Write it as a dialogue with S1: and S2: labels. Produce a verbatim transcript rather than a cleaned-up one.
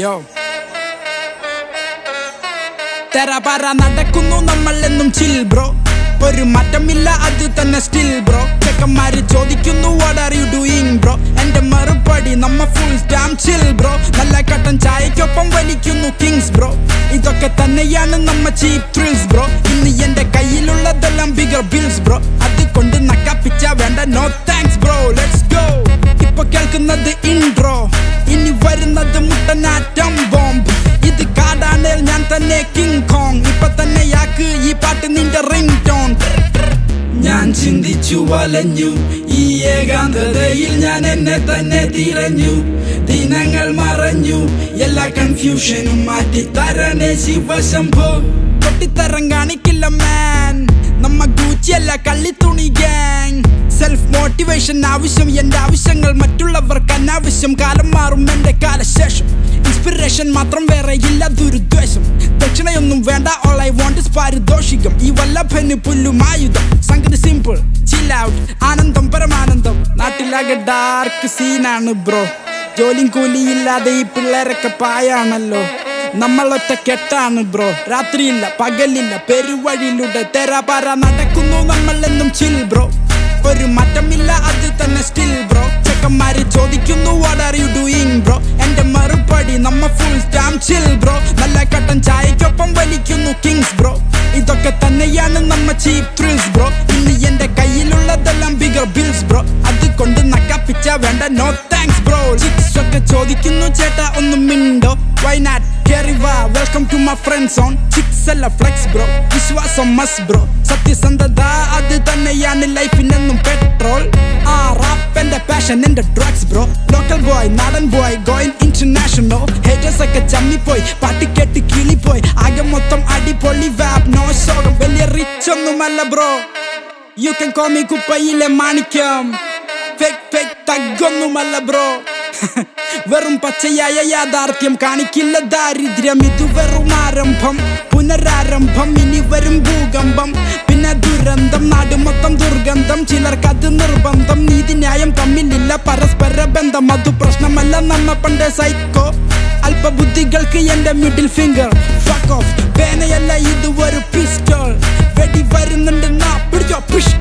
S1: Yo Tera para നടക്കുന്നു നമ്മൾ എന്നും chill bro ഒരു മാറ്റമില്ല അത് തന്നെ still bro ചെക്കന്മാര് ചോദിക്കുന്നു what are you doing bro എന്റെ മറുപടി നമ്മ full damn chill bro നല്ല കട്ടൻ ചായക്കൊപ്പം വലിക്കുന്നു kings bro ഇതൊക്കെ തന്നെയാണ് നമ്മ cheap thrills bro ഇന്ന് എന്റെ കയ്യിലുള്ളതെല്ലാം bigger bills bro അതുകൊണ്ട് നക്കാപ്പിച്ച വേണ്ട no thanks bro let's go ഇപ്പൊ കേൾക്കുന്നത് intro ഇനി വരുന്നത് മുട്ടനാറ്റം ബോംബ് ഇത് കാടാണേൽ ഞാൻ തന്നെ കിങ് കോങ് ഇപ്പൊ തന്നെ യാക്ക് ഈ പാട്ട് നിന്റെ റിംഗ് ടോൺ ഞാൻ ചിന്തിച്ചു വലഞ്ഞു ഈ ഏകാന്തതയിൽ ഞാൻ എന്നെ തന്നെ തിരഞ്ഞു ദിനങ്ങൾ മറഞ്ഞു എല്ലാ കൺഫ്യൂഷനും മാറ്റി തരണേ ശിവശംഭോ പൊട്ടിത്തരം കാണിക്കില്ല മാൻ നമ്മ ഗൂച്ചിയല്ല കള്ളിത്തുണി ഗാങ് സെൽഫ് മോട്ടിവേഷൻ ആവശ്യം എന്റെ ആവശ്യങ്ങൾ മറ്റുള്ളവർക്ക് അനാവശ്യം കാലം മാറും എന്റെ കാലശേഷം ഇൻസ്പിറേഷൻ മാത്രം വേറെ ഇല്ല ദുരുദ്വേഷം ദക്ഷിണയൊന്നും വേണ്ട all I want is പാരിതോഷികം ഈ വല്ലഭന് പുല്ലുമായുധം സംഗതി സിമ്പിൾ chill out ആനന്ദം പരമാനന്ദം നാട്ടിലാകെ ഡാർക്ക് സീനാണ് ബ്രോ ജോലിയും കൂലിയില്ലാതെ ഈ പിള്ളേരൊക്കെ പായാണല്ലോ നമ്മളൊറ്റ കെട്ടാണ് ബ്രോ രാത്രിയില്ല പകലില്ല പെരുവഴിയിലൂടെ തെരാപാര നടക്കുന്നു നമ്മൾ എന്നും chill ബ്രോ ഒരു മാറ്റമില്ല അത് തന്നെ still ബ്രോ ചെക്കന്മാര് ചോദിക്കുന്നു what are you doing bro എന്റെ മറുപടി നമ്മ full damn chill ബ്രോ നല്ല കട്ടൻ ചായക്കൊപ്പം വലിക്കുന്നു kings ബ്രോ ഇതൊക്കെ തന്നെയാണ് നമ്മ cheap thrills ബ്രോ ഇന്ന് എന്റെ കയ്യിലുള്ളതെല്ലാം bigger bills ബ്രോ അതുകൊണ്ട് നക്കാപ്പിച്ച വേണ്ട no thanks ബ്രോ chicks ഒക്കെ ചോദിക്കുന്നു ചേട്ടാ ഒന്ന് മിണ്ടോ why not carry va welcome to my friend zone chicks alla flex bro വിശ്വാസം must bro സത്യസന്ധത അത് തന്നെയാണ് ലൈഫിനെന്നും പെട്രോൾ ആ റാപ്പ് എന്റെ പാഷൻ എന്റെ ഡ്രഗ്സ് ബ്രോ ലോക്കൽ ബോയ് നാടൻ ബോയ് ഗോയിൻ ഇന്റർനാഷണൽ ഹേറ്റേഴ്സ് ഒക്കെ ചമ്മിപ്പോയി പാട്ട് കേട്ട് കിളിപ്പോയി ആകെ മൊത്തം അടിപൊളി വാപ്പ് നോ ശോകം വലിയ റിച്ച് ഒന്നുമല്ല bro you can call me കുപ്പയിലെ മാണിക്യം ഫേക്ക് ഫേക്ക് തഗ്ഗൊന്നുമല്ല ബ്രോ വെറും പച്ചയായ യാഥാർത്ഥ്യം കാണിക്കില്ല ദാരിദ്ര്യം ഇത് വെറും ആരംഭം പുനരാരംഭം ഇനി വരും ഭൂകമ്പം പിന്നെ ദുരന്തം നാട് മൊത്തം ദുർഗന്ധം ചിലർക്കത് നിർബന്ധം നീതിന്യായം തമ്മിലില്ല പരസ്പര ബന്ധം അത് പ്രശ്നമല്ല നമ്മ പണ്ട് സൈക്കോ അല്പബുദ്ധികൾക്ക് എന്റെ മിഡിൽ ഫിംഗർ ഫക്ക് ഓഫ് പേനയല്ല ഇത് ഒരു പിസ്റ്റൾ വെടി വരുന്നുണ്ട് നാ പിടിച്ചോ പുഷ്